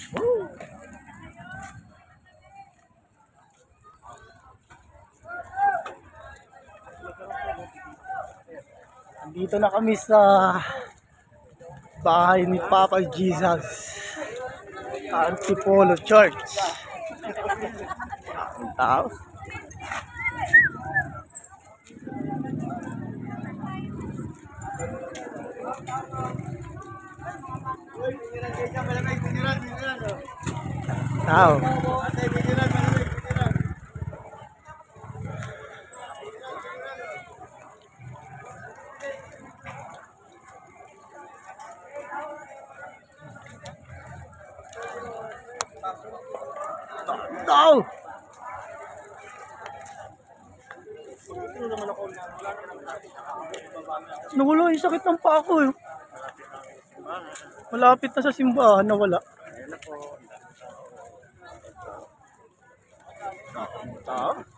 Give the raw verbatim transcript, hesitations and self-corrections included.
Dito na kami sa bahay ni Papa Jesus, Antipolo Church. Ang tao. Tao. Tao. Nawala yung sakit ng paa ko eh. Malapit na sa simbahan, nawala. Tao.